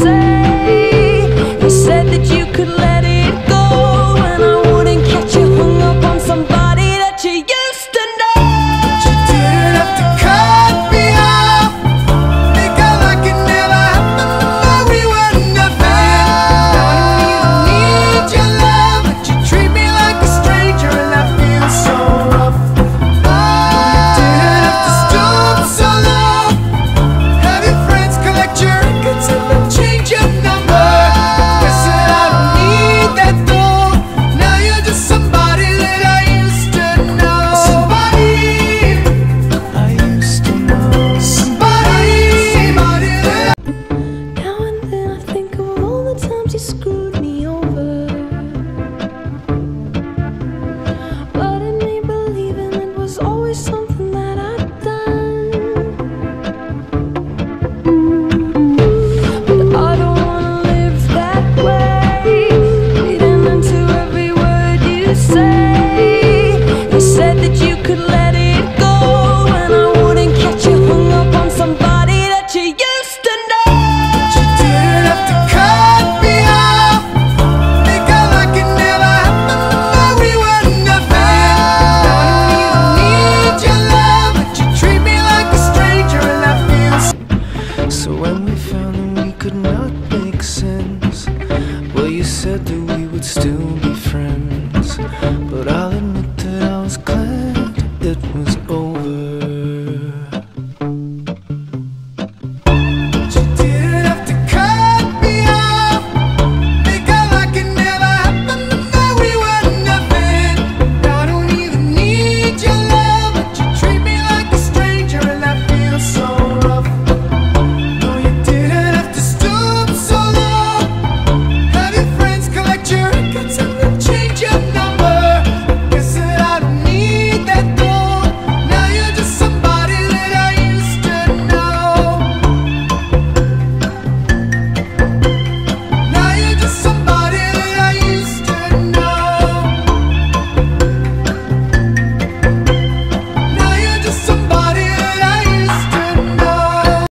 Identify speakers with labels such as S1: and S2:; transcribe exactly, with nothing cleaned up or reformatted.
S1: say. You said that you could let it go, and I wouldn't catch you hung up on somebody that you used to know.
S2: But you didn't have to cut me off, make out like it never happened, but we were nothing. Now I don't even need your love, but you treat me like a stranger, and that feels so rough. You didn't have to stoop so low, have your friends collect your records and then change your number. Guess that I don't need that though. Now you're just somebody that I used to know. Somebody I used to know. Somebody, somebody that I
S1: Now and then I think of all the times you screwed me over, but in me believing it was always something that I'd done. But I don't wanna live that way, reading into every word you say. You said that you could let it go, and I wouldn't catch you hung up on somebody that you used to know.
S2: You didn't have to cut me off, make out like it never happened, but we were nothing. Now I don't even need your love, but you treat me like a stranger, and that feels. So when we found that we could not make sense, well, you said that we would still